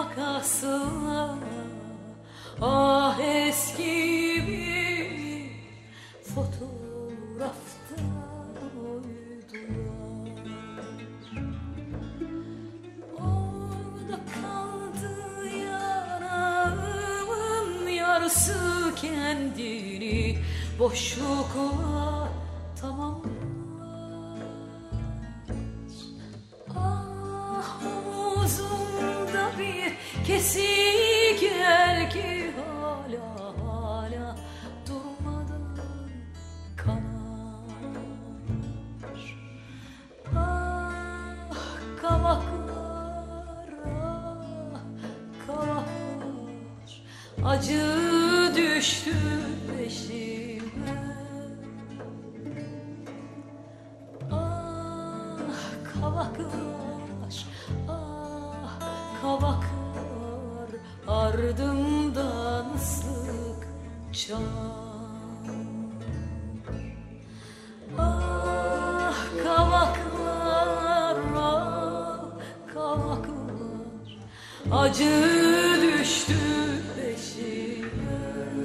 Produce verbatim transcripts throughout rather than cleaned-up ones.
makasla, ah eski bir fotoğrafta uydular. Orada kaldı yanağımın yarısı, kendini boşlukla tamamlar. Ah omuzumda bir kesik el ki hala hala durmadan kanar. Ah kavaklar, ah kavaklar, acı düştü peşime. Ah kavaklar, ah kavaklar, ardımdan ıslık çal. Ah kavaklar, ah kavaklar, acı düştü peşime.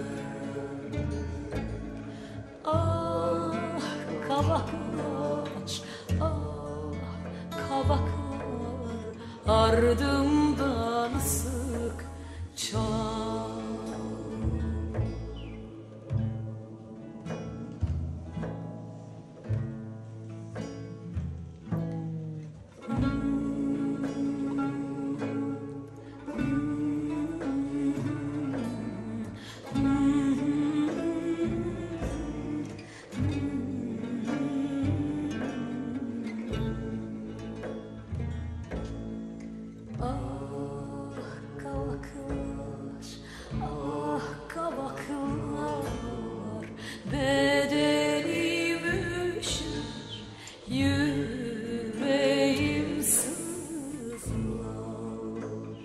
Ah kavaklar, ah kavaklar, ardımdan ıslık çal. Bedenimüşür, yüreğim sızlar.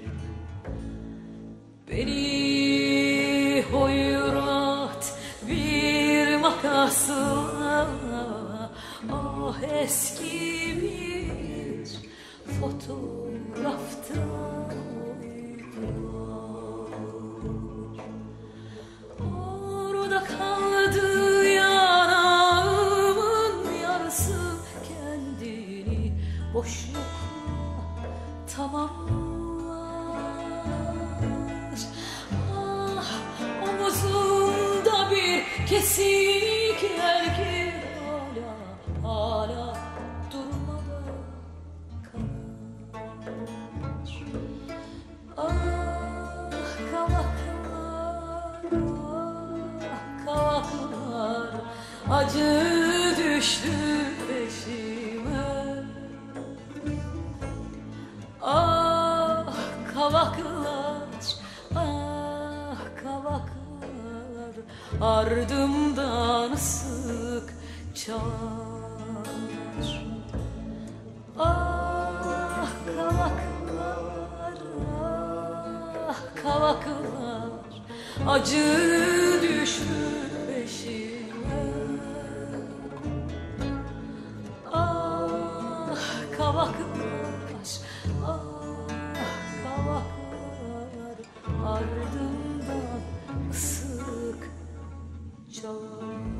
Beni hoyrat bir makasla, ah eski bir fotoğrafta kaldı yanağımın yarısı, kendini boşlukla tamamlar. Ah omuzumda bir kesik el ki hala hala durmadan kanar. Ah kavaklar, kavaklar, acı düştü peşime. Ah kavaklar, ah kavaklar, ardımdan ıslık çal. Ah kavaklar, ah kavaklar, acı düştü peşime. Ah kavaklar, ah kavaklar, ardımdan ıslık çal.